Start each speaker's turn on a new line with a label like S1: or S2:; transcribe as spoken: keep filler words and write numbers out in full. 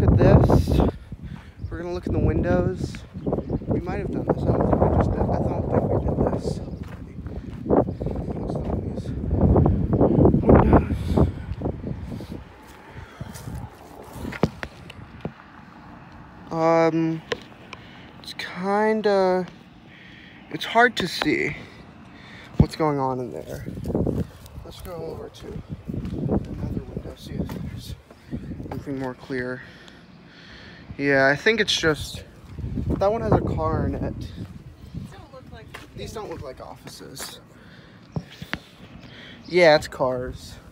S1: at this. We're gonna look in the windows. We might have done this. I don't think we just did. I don't think we did this. Let's look in these windows. Um, it's kinda. It's hard to see what's going on in there. Let's go over to another window, see if there's anything more clear. Yeah, I think it's just, that one has a car in it.
S2: Don't look like
S1: These don't look like offices. Yeah, it's cars.